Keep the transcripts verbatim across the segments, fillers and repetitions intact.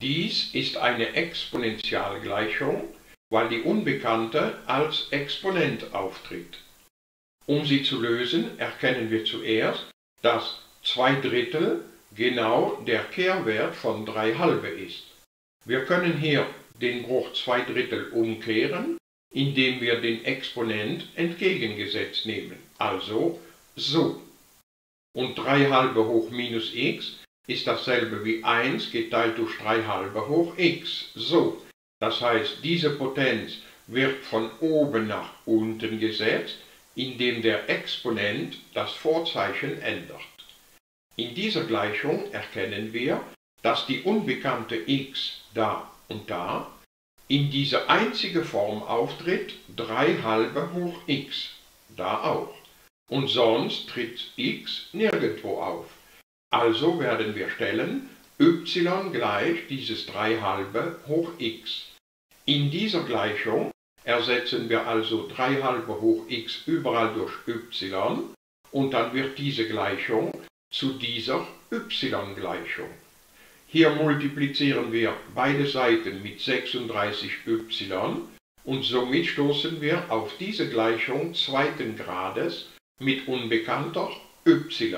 Dies ist eine Exponentialgleichung, weil die Unbekannte als Exponent auftritt. Um sie zu lösen, erkennen wir zuerst, dass zwei Drittel genau der Kehrwert von drei Halbe ist. Wir können hier den Bruch zwei Drittel umkehren, indem wir den Exponent entgegengesetzt nehmen, also so. Und drei Halbe hoch minus x ist dasselbe wie eins geteilt durch drei Halbe hoch x, so. Das heißt, diese Potenz wird von oben nach unten gesetzt, indem der Exponent das Vorzeichen ändert. In dieser Gleichung erkennen wir, dass die unbekannte x da und da in diese einzige Form auftritt, drei Halbe hoch x, da auch. Und sonst tritt x nirgendwo auf. Also werden wir stellen, y gleich dieses drei Halbe hoch x. In dieser Gleichung ersetzen wir also drei Halbe hoch x überall durch y und dann wird diese Gleichung zu dieser y-Gleichung. Hier multiplizieren wir beide Seiten mit sechsunddreißig y und somit stoßen wir auf diese Gleichung zweiten Grades mit unbekannter y.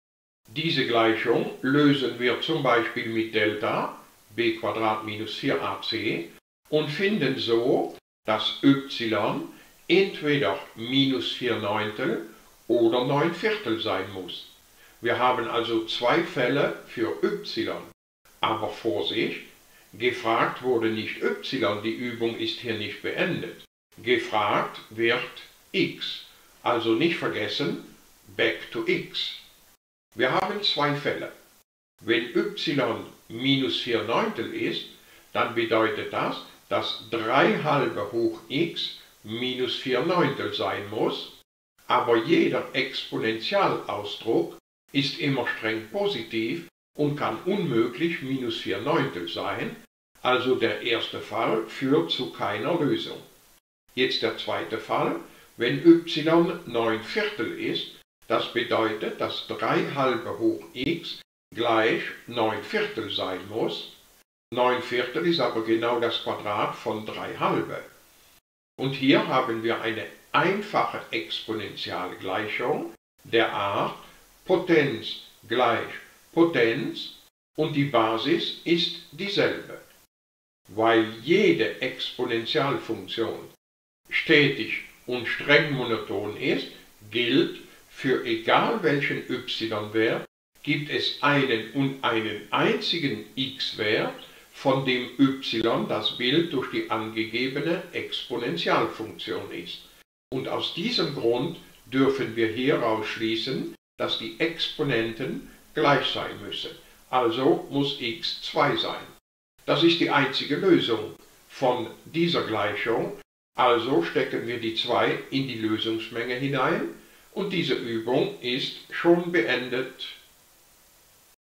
Diese Gleichung lösen wir zum Beispiel mit Delta b minus vier a c und finden so, dass y entweder minus vier Neuntel oder neun Viertel sein muss. Wir haben also zwei Fälle für y. Aber Vorsicht, gefragt wurde nicht y, die Übung ist hier nicht beendet. Gefragt wird x, also nicht vergessen, back to x. Wir haben zwei Fälle. Wenn y minus vier Neuntel ist, dann bedeutet das, dass drei Halbe hoch x minus vier Neuntel sein muss, aber jeder Exponentialausdruck ist immer streng positiv und kann unmöglich minus vier Neuntel sein, also der erste Fall führt zu keiner Lösung. Jetzt der zweite Fall, wenn y neun Viertel ist, das bedeutet, dass drei Halbe hoch x gleich neun Viertel sein muss. neun Viertel ist aber genau das Quadrat von drei Halbe. Und hier haben wir eine einfache Exponentialgleichung der Art Potenz gleich Potenz und die Basis ist dieselbe. Weil jede Exponentialfunktion stetig und streng monoton ist, gilt, für egal welchen y-Wert gibt es einen und einen einzigen x-Wert, von dem y das Bild durch die angegebene Exponentialfunktion ist. Und aus diesem Grund dürfen wir hieraus schließen, dass die Exponenten gleich sein müssen. Also muss x zwei sein. Das ist die einzige Lösung von dieser Gleichung. Also stecken wir die zwei in die Lösungsmenge hinein und diese Übung ist schon beendet.